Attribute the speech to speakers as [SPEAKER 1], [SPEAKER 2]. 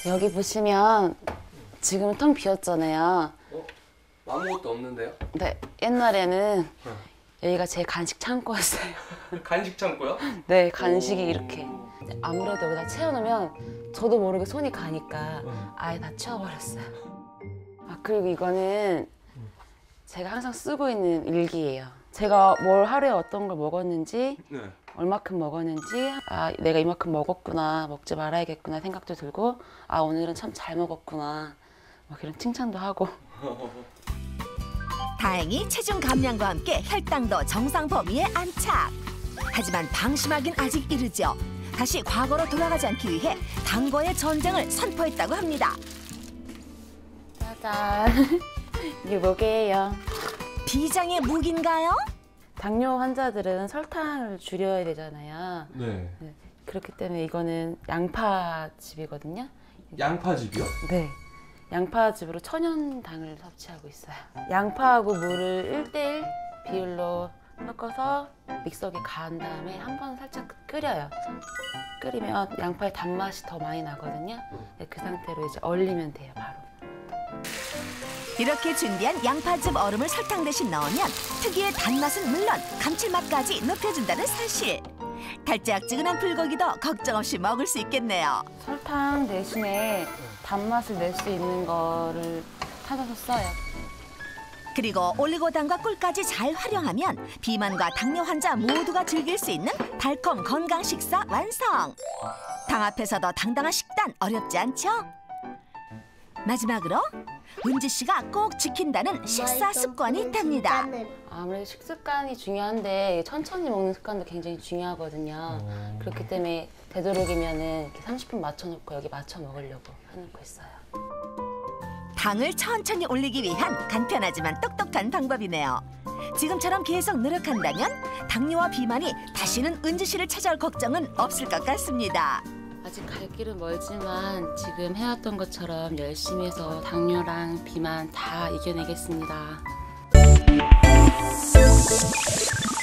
[SPEAKER 1] 여기 보시면 지금은 텅 비었잖아요.
[SPEAKER 2] 아무것도 없는데요?
[SPEAKER 1] 네, 옛날에는 여기가 제 간식 창고였어요.
[SPEAKER 2] 간식 창고요?
[SPEAKER 1] 네, 간식이 이렇게. 아무래도 여기다 채워놓으면 저도 모르게 손이 가니까 아예 다 치워버렸어요. 아, 그리고 이거는 제가 항상 쓰고 있는 일기예요. 제가 뭘 하루에 어떤 걸 먹었는지,
[SPEAKER 2] 네.
[SPEAKER 1] 얼마큼 먹었는지, 아, 내가 이만큼 먹었구나, 먹지 말아야겠구나 생각도 들고, 아, 오늘은 참 잘 먹었구나, 막 이런 칭찬도 하고.
[SPEAKER 3] 다행히 체중 감량과 함께 혈당도 정상 범위에 안착. 하지만 방심하긴 아직 이르죠. 다시 과거로 돌아가지 않기 위해 당과의 전쟁을 선포했다고 합니다.
[SPEAKER 1] 짜잔. 이게 뭐게요?
[SPEAKER 3] 비장의 무기인가요?
[SPEAKER 1] 당뇨 환자들은 설탕을 줄여야 되잖아요.
[SPEAKER 2] 네.
[SPEAKER 1] 네, 그렇기 때문에 이거는 양파즙이거든요.
[SPEAKER 2] 양파즙이요?
[SPEAKER 1] 네. 양파즙으로 천연당을 섭취하고 있어요. 양파하고 물을 1:1 비율로 섞어서 믹서기에 가한 다음에 한 번 살짝 끓여요. 끓이면 양파의 단맛이 더 많이 나거든요. 네, 그 상태로 이제 얼리면 돼요, 바로.
[SPEAKER 3] 이렇게 준비한 양파즙 얼음을 설탕 대신 넣으면 특유의 단맛은 물론 감칠맛까지 높여준다는 사실. 달짝지근한 불고기도 걱정 없이 먹을 수 있겠네요.
[SPEAKER 1] 설탕 대신에 단맛을 낼 수 있는 거를 찾아서 써요.
[SPEAKER 3] 그리고 올리고당과 꿀까지 잘 활용하면 비만과 당뇨 환자 모두가 즐길 수 있는 달콤 건강 식사 완성. 당 앞에서도 당당한 식단 어렵지 않죠? 마지막으로 은지 씨가 꼭 지킨다는 식사 습관이 있답니다.
[SPEAKER 1] 아무래도 식습관이 중요한데 천천히 먹는 습관도 굉장히 중요하거든요. 그렇기 때문에 되도록이면은 이렇게 30분 맞춰놓고 여기 맞춰 먹으려고 해놓고 있어요.
[SPEAKER 3] 당을 천천히 올리기 위한 간편하지만 똑똑한 방법이네요. 지금처럼 계속 노력한다면 당뇨와 비만이 다시는 은지 씨를 찾아올 걱정은 없을 것 같습니다.
[SPEAKER 1] 아직 갈 길은 멀지만 지금 해왔던 것처럼 열심히 해서 당뇨랑 비만 다 이겨내겠습니다.